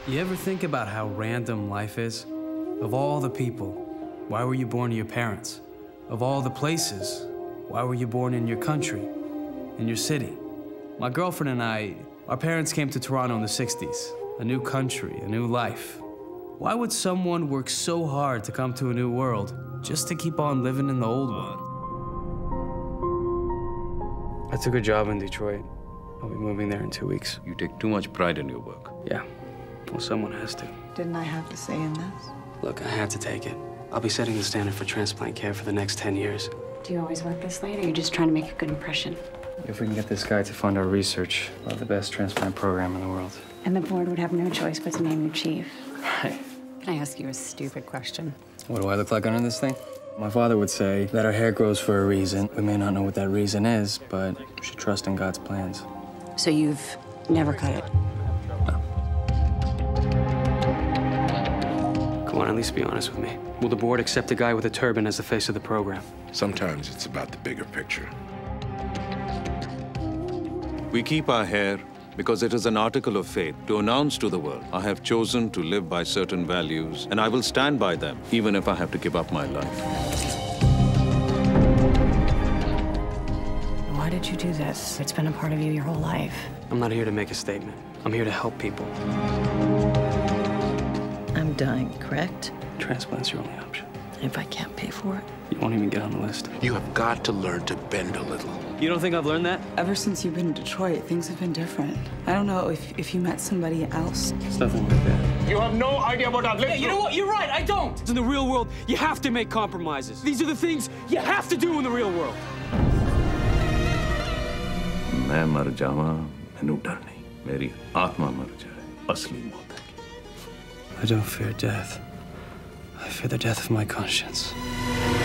You ever think about how random life is? Of all the people, why were you born to your parents? Of all the places, why were you born in your country, in your city? My girlfriend and I, our parents came to Toronto in the 60s. A new country, a new life. Why would someone work so hard to come to a new world just to keep on living in the old one? I took a job in Detroit. I'll be moving there in 2 weeks. You take too much pride in your work. Yeah. Well, someone has to. Didn't I have to say in this? Look, I had to take it. I'll be setting the standard for transplant care for the next 10 years. Do you always work this late, or are you just trying to make a good impression? If we can get this guy to fund our research, we'll have the best transplant program in the world. And the board would have no choice but to name you chief. Right. Can I ask you a stupid question? What do I look like under this thing? My father would say that our hair grows for a reason. We may not know what that reason is, but we should trust in God's plans. So you've never cut it? Come on, at least be honest with me. Will the board accept a guy with a turban as the face of the program? Sometimes it's about the bigger picture. We keep our hair because it is an article of faith to announce to the world, I have chosen to live by certain values, and I will stand by them, even if I have to give up my life. Why did you do this? It's been a part of you your whole life. I'm not here to make a statement. I'm here to help people. I'm dying, correct? Transplant's your only option. If I can't pay for it? You won't even get on the list. You have got to learn to bend a little. You don't think I've learned that? Ever since you've been in Detroit, things have been different. I don't know if you met somebody else. It's nothing like that. You have no idea what I've lived through. You know what? You're right. I don't. In the real world, you have to make compromises. These are the things you have to do in the real world. मैं मर जावा, मैनू डर नहीं, मेरी आत्मा मर जाए, असली मौत है। I don't fear death. I fear the death of my conscience.